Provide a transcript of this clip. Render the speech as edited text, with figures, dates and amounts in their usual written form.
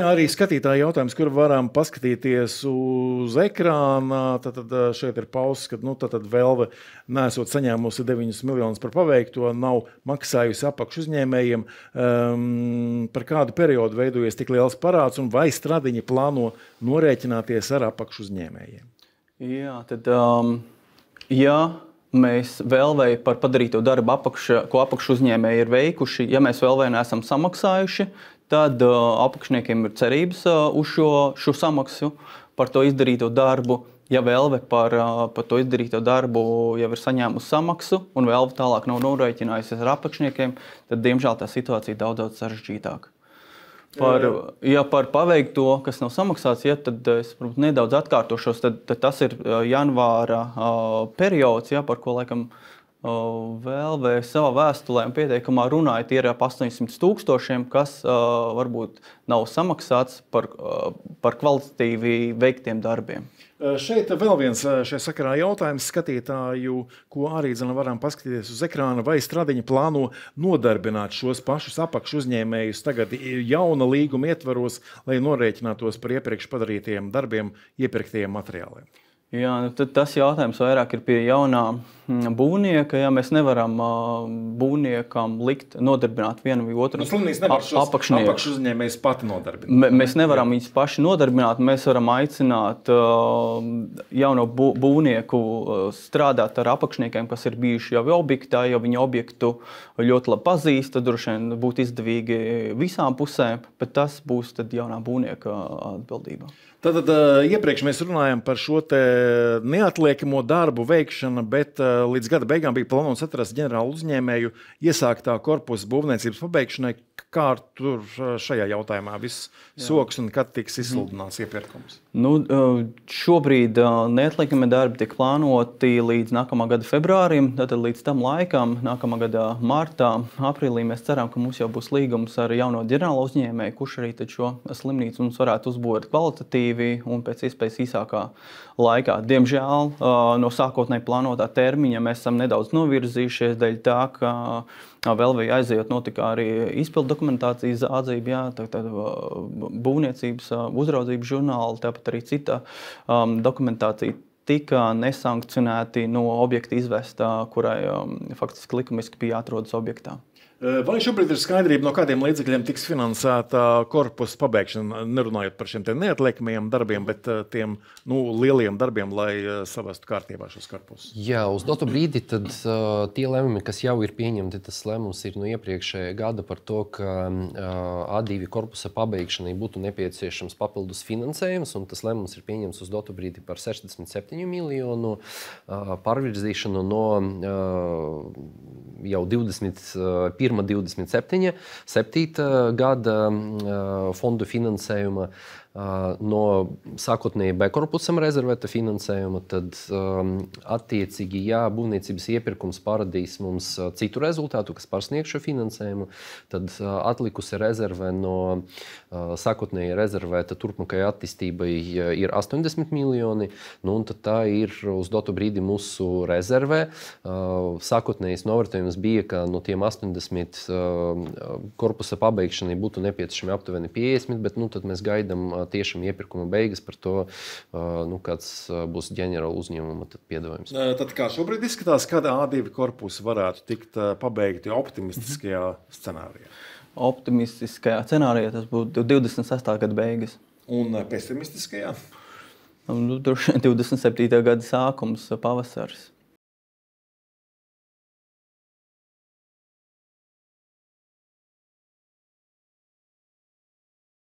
arī skatītāji jautājums, kur varam paskatīties uz ekrāna. Tad šeit ir pauses, ka tad Velve neesot saņēmusi 9 miljonus par paveikto, nav maksājusi apakšu uzņēmējiem. Par kādu periodu veidojies tik liels parāds un vai Stradiņi plāno norēķināties ar apakšu uzņēmējiem? Jā, tad mēs Velvei par padarīto darbu, ko apakšu uzņēmēji ir veikuši, ja mēs Velvei neesam samaksājuši, tad apakšniekiem ir cerības uz šo samaksu par to izdarīto darbu. Ja Velve par to izdarīto darbu jau ir saņēmusi samaksu un Velve tālāk nav norēķinājusies ar apakšniekiem, tad, diemžēl, tā situācija daudz sarežģītāka. Par paveikto, kas nav samaksāts, tad es nedaudz atkārtošos, tad tas ir janvāra periods, par ko laikam Velve savā vēstulē un pieteikumā runāja, tie ir ap 800 000, kas varbūt nav samaksāts par kvalitatīvi veiktiem darbiem. Šeit vēl viens šajā sakarā jautājums skatītāju, ko arī varam paskatīties uz ekrāna, vai Stradiņi plāno nodarbināt šos pašus apakšu uzņēmējus tagad jauna līguma ietvaros, lai norēķinātos par iepriekš padarītiem darbiem, iepirktajiem materiāliem. Jā, tad tas jautājums vairāk ir pie jaunā būvnieka. Ja mēs nevaram būvniekam likt nodarbināt vienu vai otru apakšu uzņēmējus pati nodarbināt. Mēs nevaram viņus paši nodarbināt. Mēs varam aicināt jauno būvnieku strādāt ar apakšniekiem, kas ir bijuši jau objektā, jo viņi objektu ļoti labi pazīst. Tad droši vien būtu izdevīgi visām pusēm, bet tas būs tad jaunā būvnieka atbildība. Tātad iepriekš mēs runājam par šo te neatliekamo darbu veikšanu, bet līdz gada beigām bija plānots atrast ģenerālu uzņēmēju iesāktā korpusa būvniecības pabeigšanai. Kā tur šajā jautājumā viss soks un kad tiks izsludināts iepirkums? Šobrīd neatliekamie darbi tiek plānoti līdz nākamā gada februārim, tātad līdz tam laikam, nākamā gada martā, aprīlī mēs ceram, ka mums jau būs līgums ar jauno ģenerālu uzņēmēju, kurš arī šo slimnīcu mums varētu uzbūvēt kvalitatīvi un pēc iespējas īsākā laikā. Diemžēl no sākotnēji plānotā termiņa mēs esam nedaudz novirzījušies dēļ tā, ka Velvei aizejot notika arī izpildu dokumentācijas atzīme, tad būvniecības uzraudzības žurnāli, tāpat arī cita dokumentācija tika nesankcionēti no objekta izvesta, kurai faktiski likumiski bija jāatrodas objektā. Vai šobrīd ir skaidrība, no kādiem līdzekļiem tiks finansēta korpusa pabeigšana, nerunājot par šiem neatliekamajiem darbiem, bet tiem lieliem darbiem, lai savestu kārtībā šos korpusus? Jā, uz dotu brīdi tad tie lēmumi, kas jau ir pieņemti, tas lēmums ir no iepriekšējā gada par to, ka A2 korpusa pabeigšanai būtu nepieciešams papildus finansējums, un tas lēmums ir pieņemts uz dotu brīdi par 67 miljonu pārvirzīšanu no jau 27. gada fondu finansējuma no sākotnēji B korpusam rezervēta finansējuma, tad attiecīgi, ja būvniecības iepirkums parādīs mums citu rezultātu, kas pārsniegs šo finansējumu, tad atlikusi rezerve no sākotnēji rezervēta turpmākajai attīstībai ir 80 miljoni, un tad tā ir uz dotu brīdi mūsu rezervē. Sākotnējais novērtējums bija, ka no tiem 80 korpusa pabeigšanai būtu nepieciešami aptuveni 50, bet tad mēs gaidām tiešām iepirkuma beigas par to, kāds būs ģenerāla uzņēmuma piedāvājums. Tad kā šobrīd izskatās, kad A2 korpusi varētu tikt pabeigti optimistiskajā scenārijā? Optimistiskajā scenārijā tas būtu 26. gada beigas. Un pesimistiskajā? Droši vien 27. gada sākums, pavasaris.